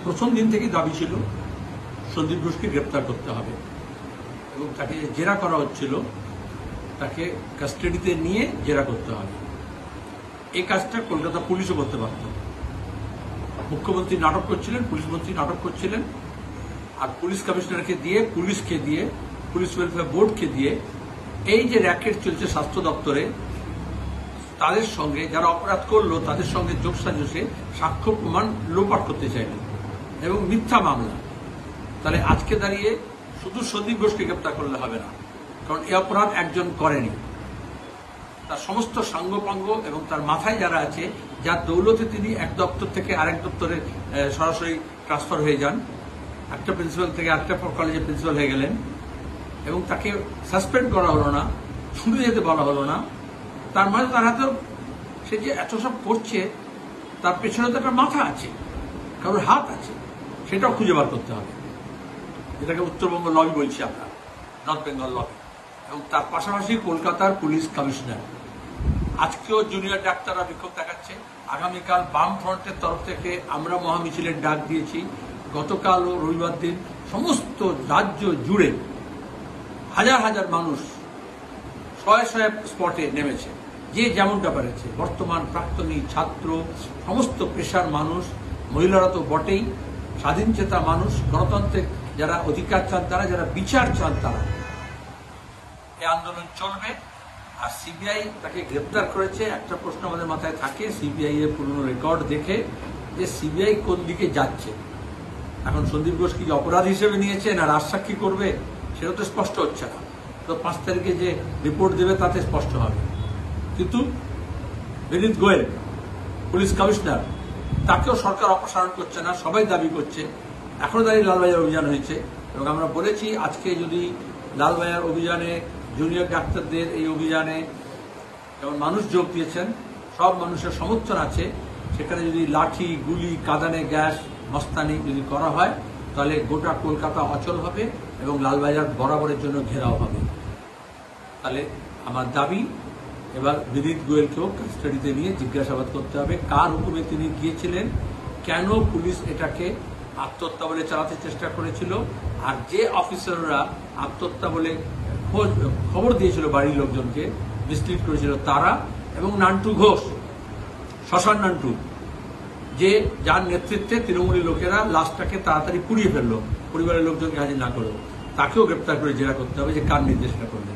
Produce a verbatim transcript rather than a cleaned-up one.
প্রথম দিন থেকেই দাবি ছিল সন্দীপ ঘোষকে গ্রেপ্তার করতে হবে এবং তাকে জেরা করা হচ্ছিল, তাকে কাস্টাডিতে নিয়ে জেরা করতে হবে। এই কাজটা কলকাতা পুলিশও করতে পারত। মুখ্যমন্ত্রী নাটক করছিলেন, পুলিশ মন্ত্রী নাটক করছিলেন, আর পুলিশ কমিশনারকে দিয়ে, পুলিশকে দিয়ে, পুলিশ ওয়েলফেয়ার বোর্ডকে দিয়ে এই যে র্যাকেট চলছে স্বাস্থ্য দপ্তরে, তাদের সঙ্গে যারা অপরাধ করলো তাদের সঙ্গে যোগসাজশে সাক্ষ্য প্রমাণ লোপাট করতে চাইলেন এবং মিথ্যা মামলা। তাহলে আজকে দাঁড়িয়ে শুধু সন্দীপ ঘোষকে গ্রেপ্তার করলে হবে না, কারণ এই অপরাধ একজন করেনি, তার সমস্ত সাঙ্গপাঙ্গ এবং তার মাথায় যারা আছে, যার দৌলতে তিনি এক দপ্তর থেকে আরেক দপ্তরে সরাসরি ট্রান্সফার হয়ে যান, একটা প্রিন্সিপাল থেকে আরেকটা কলেজের প্রিন্সিপাল হয়ে গেলেন এবং তাকে সাসপেন্ড করা হলো না, ছুটে যেতে বলা হলো না। তার মানে তার হাতেও সে যে এত সব করছে তার পেছনে তো একটা মাথা আছে, কারোর হাত আছে, সেটাও খুঁজে বার করতে হবে। যেটাকে উত্তরবঙ্গ লবি বলছি আমরা, নর্থ বেঙ্গল লবি। এবং তার পাশাপাশি কলকাতার পুলিশ কমিশনার, আজকেও জুনিয়র ডাক্তাররা বিক্ষোভ দেখাচ্ছে। আগামীকাল বাম ফ্রন্টের তরফ থেকে আমরা মহামিছিলের ডাক দিয়েছি। গতকাল ও রবিবার দিন সমস্ত রাজ্য জুড়ে হাজার হাজার মানুষ শয়ে শয়ে স্পটে নেমেছে, যে যেমনটা পেরেছে। বর্তমান, প্রাক্তনী, ছাত্র, সমস্ত পেশার মানুষ, মহিলারা তো বটেই, স্বাধীন চেতা মানুষ, গণতন্ত্রের যারা অধিকার চান তারা, যারা বিচার চান তারা। এই আন্দোলন চলবে। আর সিবিআই তাকে গ্রেপ্তার করেছে। একটা প্রশ্ন আমাদের মাথায় থাকে সিবিআই এর পুরনো রেকর্ড দেখে, যে সিবিআই কোন দিকে যাচ্ছে। এখন সন্দীপ ঘোষ কি অপরাধ হিসেবে নিয়েছে না রাজসাক্ষী করবে, সেটা তো স্পষ্ট হচ্ছে না। তো পাঁচ তারিখে যে রিপোর্ট দেবে তাতে স্পষ্ট হবে। কিন্তু বিনীত গোয়েল, পুলিশ কমিশনার, তাকেও সরকার অপসারণ করছে না, সবাই দাবি করছে। এখনো দাঁড়িয়ে লালবাজার অভিযান হয়েছে এবং আমরা বলেছি আজকে যদি লালবাজার অভিযানে, জুনিয়র ডাক্তারদের এই অভিযানে যেমন মানুষ যোগ দিয়েছেন, সব মানুষের সমর্থন আছে, সেখানে যদি লাঠি, গুলি, কাঁদানে গ্যাস, মস্তানি যদি করা হয় তাহলে গোটা কলকাতা অচল হবে এবং লালবাজার বরাবরের জন্য ঘেরাও হবে। তাহলে আমার দাবি এবার বিনীত গোয়েলকেও কাস্টাডিতে নিয়ে জিজ্ঞাসাবাদ করতে হবে, কার হুকুমে তিনি গিয়েছিলেন, কেন পুলিশ এটাকে আত্মহত্যা বলে চালাতে চেষ্টা করেছিল, আর যে অফিসাররা আত্মহত্যা বলে খবর দিয়েছিল বাড়ির লোকজনকে, মিসলিড করেছিল তারা, এবং নান্টু ঘোষ, শ্মশান নান্টু, যে যার নেতৃত্বে তৃণমূলী লোকেরা লাশটাকে তাড়াতাড়ি পুড়িয়ে ফেললো পরিবারের লোকজনকে হাজির না করেও, তাকেও গ্রেপ্তার করে জেরা করতে হবে যে কার নির্দেশনা করলেন।